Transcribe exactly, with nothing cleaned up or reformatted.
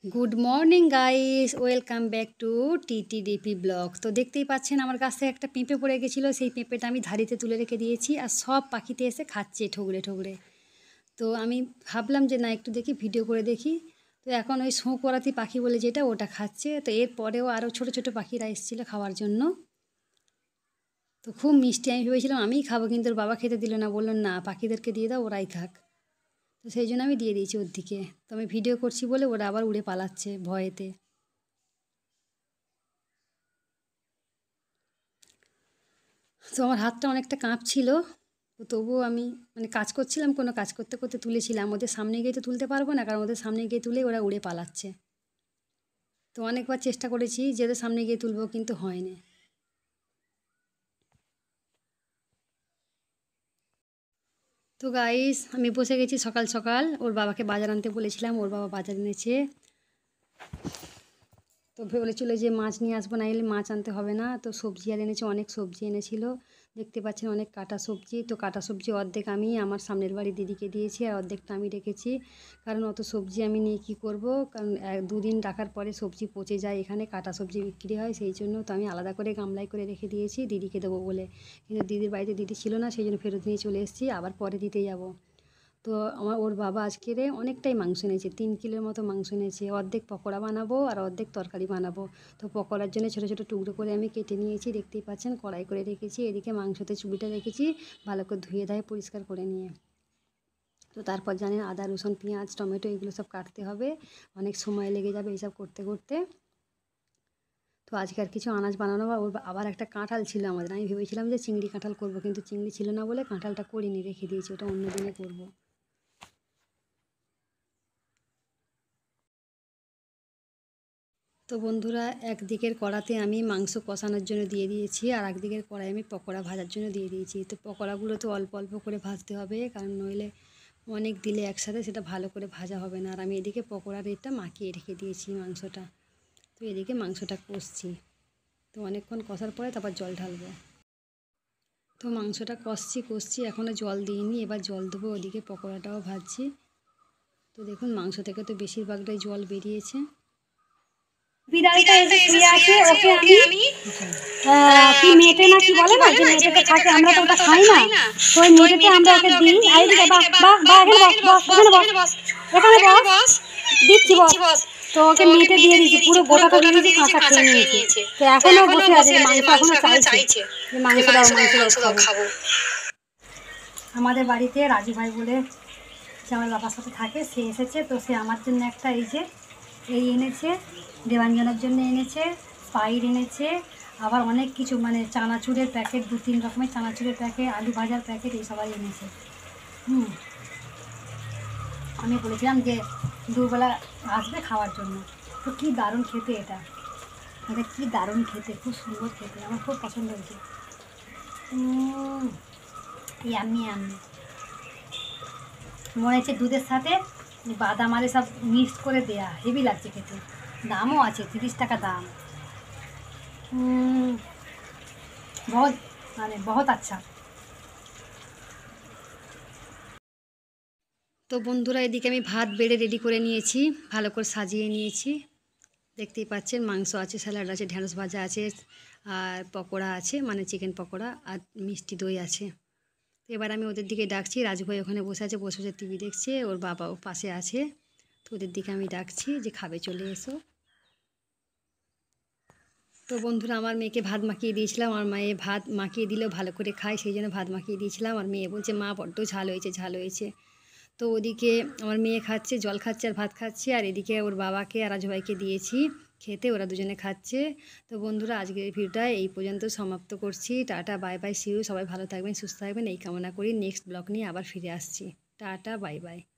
Good morning guys, welcome back to TTDP blog. তো দেখতেই পাচ্ছেন আমার কাছ থেকে একটা পেঁপে পড়ে গেছিলো, সেই পেঁপেটা আমি ধাড়িতে তুলে রেখে দিয়েছি আর সব পাখিতে এসে খাচ্ছে ঠুকরে ঠুকরে। তো আমি ভাবলাম যে না একটু দেখি ভিডিও করে দেখি। তো এখন ওই শোঁকরাতি পাখি বলে যেটা, ওটা খাচ্ছে। তো এরপরেও আরও ছোট ছোট পাখিরা এসেছিলো খাওয়ার জন্য। তো খুব মিষ্টি, আমি ভেবেছিলাম আমিই খাবো, কিন্তু ওর বাবা খেতে দিল না, বললো না পাখিদেরকে দিয়ে দাও, ওরাই খাক। তো সেই জন্য আমি দিয়ে দিয়েছি ওর দিকে। তো আমি ভিডিও করছি বলে ওরা আবার উড়ে পালাচ্ছে ভয়েতে। তো আমার হাতটা অনেকটা কাঁপছিল, তো তবুও আমি মানে কাজ করছিলাম, কোনো কাজ করতে করতে তুলেছিলাম। ওদের সামনে গিয়ে তো তুলতে পারবো না, কারণ ওদের সামনে গিয়ে তুলে ওরা উড়ে পালাচ্ছে। তো অনেকবার চেষ্টা করেছি যে ওদের সামনে গিয়ে তুলবো, কিন্তু হয়নি। তো গাইস, আমি বসে গেছি সকাল সকাল। ওর বাবাকে বাজার আনতে বলেছিলাম, ওর বাবা বাজার এনেছে। তো বলেছিল যে মাছ নিয়ে আসবো, না এলে মাছ আনতে হবে না। তো সবজি আর এনেছে, অনেক সবজি এনেছিল। দেখতে পাচ্ছেন অনেক কাটা সবজি। তো কাটা সবজি অর্ধেক আমি আমার সামনের বাড়ি দিদিকে দিয়েছি, আর অর্ধেকটা আমি রেখেছি। কারণ অত সবজি আমি নিয়ে কী করব, কারণ দুদিন রাখার পরে সবজি পচে যায়, এখানে কাটা সবজি বিক্রি হয়। সেই জন্য তো আমি আলাদা করে গামলায় করে রেখে দিয়েছি দিদিকে দেবো বলে। কিন্তু দিদির বাড়িতে দিদি ছিল না, সেই জন্য ফেরত নিয়ে চলে এসেছি, আবার পরে দিতে যাব। তো আমার ওর বাবা আজকের অনেকটাই মাংস এনেছে, তিন কিলোর মতো মাংস এনেছে। অর্ধেক পকোড়া বানাবো আর অর্ধেক তরকারি বানাবো। তো পকোড়ার জন্য ছোটো ছোটো টুকরো করে আমি কেটে নিয়েছি, দেখতেই পাচ্ছেন কড়াই করে রেখেছি। এদিকে মাংসতে চুবিটা রেখেছি ভালো করে ধুয়ে ধায়ে পরিষ্কার করে নিয়ে। তো তারপর জানেন আদা রসুন পেঁয়াজ টমেটো এগুলো সব কাটতে হবে, অনেক সময় লেগে যাবে এইসব করতে করতে। তো আজকে আর কিছু আনাজ বানানো বা ওর আবার একটা কাঁঠাল ছিল আমাদের, আমি ভেবেছিলাম যে চিংড়ি কাঁঠাল করবো, কিন্তু চিংড়ি ছিল না বলে কাঁঠালটা করিনি, রেখে দিয়েছি, ওটা অন্য দিনে করবো। তো বন্ধুরা, একদিকের কড়াতে আমি মাংস কষানোর জন্য দিয়ে দিয়েছি, আর একদিকের কড়াই আমি পকোড়া ভাজার জন্য দিয়ে দিয়েছি। তো পকোড়াগুলো তো অল্প অল্প করে ভাজতে হবে, কারণ নইলে অনেক দিলে একসাথে সেটা ভালো করে ভাজা হবে না। আর আমি এদিকে পকোড়ার এটা মাখিয়ে রেখে দিয়েছি মাংসটা। তো এদিকে মাংসটা কষছি। তো অনেকক্ষণ কষার পরে তারপর জল ঢালবো। তো মাংসটা কষছি কষছি এখনও জল দিইনি, এবার জল দেবো। ওদিকে পকোড়াটাও ভাজছি। তো দেখুন মাংস থেকে তো বেশিরভাগটাই জল বেরিয়েছে। বিড়ালটা এসে শুয়ে আছে, ওকে আমি কি মেটে না কি বলে না, যে মেটেতে থাকে, আমরা তো ওটা খাই না। তো ওই মেটেতে আমরা ওকে দিই। আর এদিকে বাহ বাহ বাহ, এখানে বস বস, এখানে বস, এখানে বস, দিচ্ছি বস। তো ওকে মেটে দিয়ে দিয়েছি, পুরো গোটাটা দিয়ে দিয়েছি, কাঁচা খেয়ে নিয়েছে। তো এখনও বসে আছে, মাংস এখনও চাইছে যে মাংস দাও মাংস দাও খাবো। আমাদের বাড়িতে রাজু ভাই বলে যে আমার বাবার সাথে থাকে, সে এসেছে। তো সে আমার জন্য একটা এই যে এই এনেছে, দেবাঞ্জনের জন্য এনেছে, স্পাইড এনেছে, আবার অনেক কিছু মানে চানাচুরের প্যাকেট, দু তিন রকমের চানাচুরের প্যাকেট, আলু ভাজার প্যাকেট, এই সবাই এনেছে। হুম আমি বলেছিলাম যে দুবেলা আসবে খাওয়ার জন্য। তো কী দারুণ খেতে এটা, এটা কী দারুণ খেতে, খুব সুন্দর খেতে, আমার খুব পছন্দ হয়েছে। ইয়াম্মি ইয়াম্মি মনে হচ্ছে দুধের সাথে বাদাম আরে সব মিক্সড করে দেয়া, হেভি লাগছে খেতে। দামও আছে, তিরিশ টাকা দাম। বহুত মানে বহুত আচ্ছা। তো বন্ধুরা, এদিকে আমি ভাত বেড়ে রেডি করে নিয়েছি, ভালো করে সাজিয়ে নিয়েছি। দেখতেই পাচ্ছেন মাংস আছে, স্যালাড আছে, ঢ্যাঁড়স ভাজা আছে, আর পকোড়া আছে, মানে চিকেন পকোড়া, আর মিষ্টি দই আছে। এবার আমি ওদের দিকে ডাকছি। রাজু ভাই ওখানে বসে আছে, বসে বসে টিভি দেখছে, ওর বাবাও পাশে আছে। তো ওদের দিকে আমি ডাকছি যে খাবে, চলে এসো। তো বন্ধুরা, আমার মেয়েকে ভাত মাখিয়ে দিয়েছিলাম, আমার মেয়ে ভাত মাখিয়ে দিলেও ভালো করে খায়, সেই জন্য ভাত মাখিয়ে দিয়েছিলাম। আর মেয়ে বলছে মা বড্ড ঝাল হয়েছে ঝাল হয়েছে। তো ওদিকে আমার মেয়ে খাচ্ছে, জল খাচ্ছে আর ভাত খাচ্ছে, আর এদিকে ওর বাবাকে আর রাজু ভাইকে দিয়েছি খেতে, ওরা দুজনে খাচ্ছে। তো বন্ধুরা, আজকের ভিডিওটা এই পর্যন্ত সমাপ্ত করছি। Tata bye bye, see you. সবাই ভালো থাকবেন, সুস্থ থাকবেন এই কামনা করি। নেক্সট ব্লগ নিয়ে আবার ফিরে আসছি। Tata bye by.